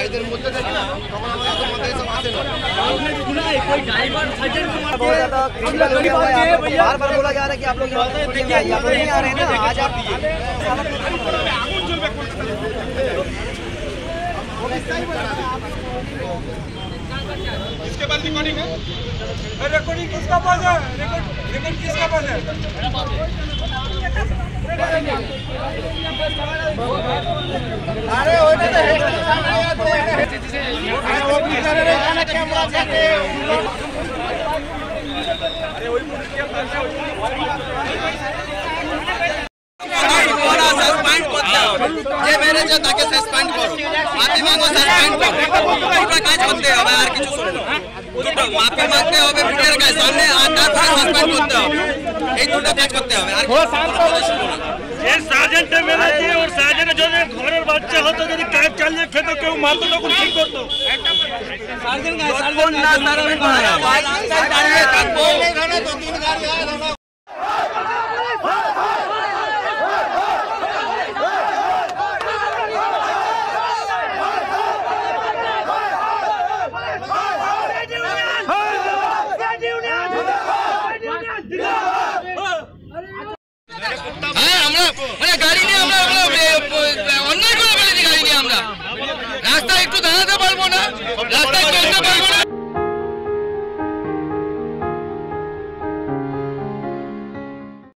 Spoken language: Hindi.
এদের মধ্যে থেকে না তখন আমাদের তো মধ্যে সব আসে না। आपने सुना है कोई ड्राइवर सर्जन को बहुत ज्यादा क्रिटिकल हो गया हुआ है। बार बार बोला जा रहा है कि आप लोग यहाँ पे नहीं आइए, आप लोग नहीं आ रहे हैं ना, आज आप इसके बाद रिकॉर्डिंग है। रिकॉर्डिंग किसका पास है? रिकॉर्ड किसका पास है? अरे ओने तो हेड सामने आ तो अरे वो भी कर रहे हैं ना कैमरा जाके अरे वही पुलिस के पास है। सस्पेंड करते हो जे मेरे जे ताके सस्पेंड करो माफी मांगो सस्पेंड करो पूरा काज करते हो यार কিছু শুনো দুটো মাফি মাগতে হবে পুলিশের কাছে সামনে আর তারপর সসপেন্ড করতে হবে এই দুটো কাজ করতে হবে আর थोड़ा शांत हो যে সার্জেন্ট মেরে দিয়ে ওর সার্জেন্ট যদি ঘরের বাচ্চা হতো যদি কাজ চালিয়ে খেতো কেউ মারতো তখন ঠিক করতো সার্জেন্ট না সার্জেন্ট ভাই দাঁড়িয়ে থাকবো এখানে তো তিন গাড়ি আয় না। আমরা মানে গাড়ি নিয়ে আমরা